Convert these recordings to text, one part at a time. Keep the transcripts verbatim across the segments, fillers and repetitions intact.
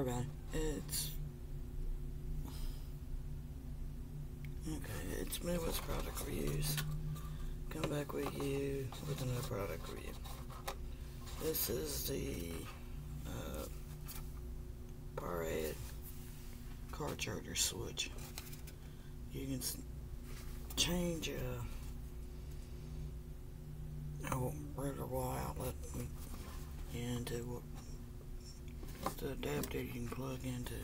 everybody. It's okay. It's Midwest Product Reviews. Come back with you with another product review. This is the uh, Powerade car charger switch. You can change a, a regular wall outlet into what the adapter you can plug into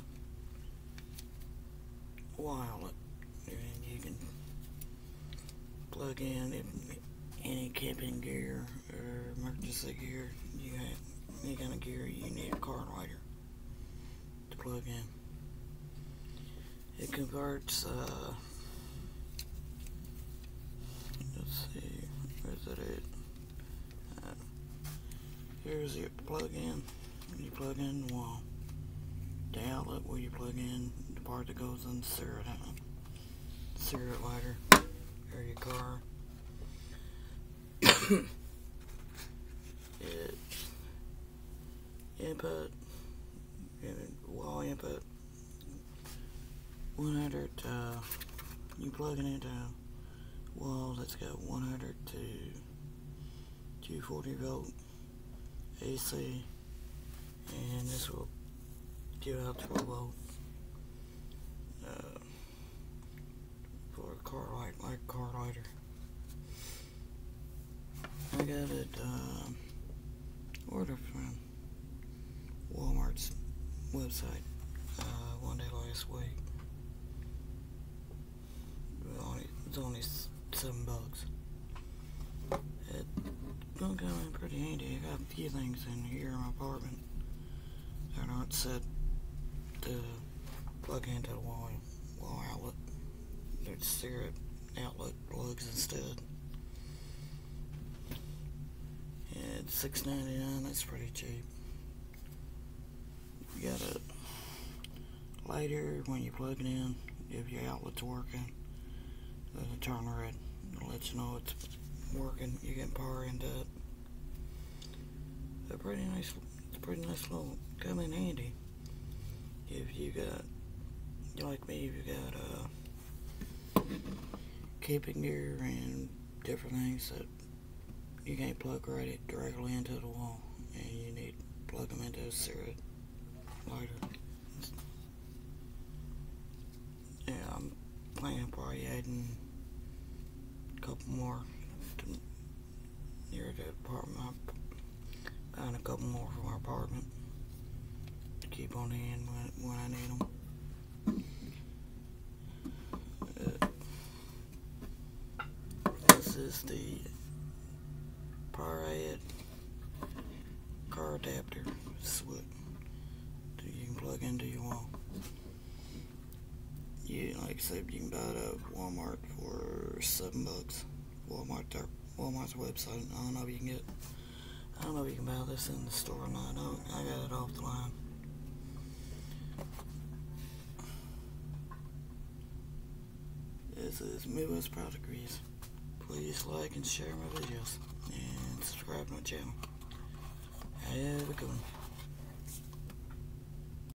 a wall outlet, and you can plug in any camping gear or emergency gear. You have any kind of gear you need a car lighter to plug in. It converts uh, let's see, where's it at? Uh, here's your plug in. You plug in the wall. The outlet where you plug in the part that goes in the cigarette, cigarette lighter or your car. It input, wall input, one hundred. Uh, you plug it into a wall that's got one hundred to two forty volt A C, and this will give out twelve volt uh, for a car light, like a car lighter. I got it uh, ordered from Walmart's website uh, one day last week. It only, it's only seven bucks. It's gonna come in pretty handy. I got a few things in here in my apartment that aren't set to plug into the wall, wall outlet. They're cigarette outlet plugs instead. It's six ninety-nine. That's pretty cheap. You got a lighter when you plug it in. If your outlet's working, it'll turn red. It'll let you know it's working. You're getting power into it. A pretty nice, it's a pretty nice little, come in handy. If you got, like me, if you got uh, camping gear and different things that you can't plug right it directly into the wall, and you need to plug them into a cigarette lighter. Yeah, I'm planning probably adding a couple more to near the apartment. I'm buying a couple more for my apartment to keep on hand when, when I need them. Uh, this is the Powerade car adapter switch that you can plug into your wall. You, like I said, you can buy it at Walmart for seven bucks. Walmart, their, Walmart's website. I don't know if you can get. I don't know if you can buy this in the store or not. I, I got it off the line. This is Midwest Product Reviews. Please like and share my videos and subscribe to my channel. Have a good one.